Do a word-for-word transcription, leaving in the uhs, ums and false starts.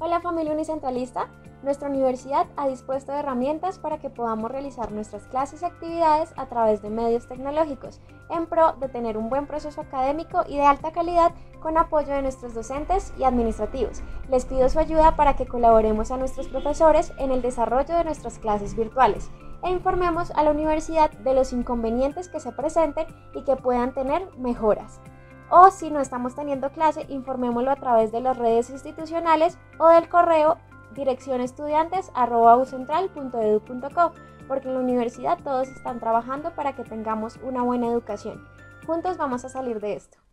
Hola familia unicentralista, nuestra universidad ha dispuesto de herramientas para que podamos realizar nuestras clases y actividades a través de medios tecnológicos, en pro de tener un buen proceso académico y de alta calidad con apoyo de nuestros docentes y administrativos. Les pido su ayuda para que colaboremos a nuestros profesores en el desarrollo de nuestras clases virtuales e informemos a la universidad de los inconvenientes que se presenten y que puedan tener mejoras. O si no estamos teniendo clase, informémoslo a través de las redes institucionales o del correo dirección estudiantes arroba u central punto edu punto co, porque en la universidad todos están trabajando para que tengamos una buena educación. Juntos vamos a salir de esto.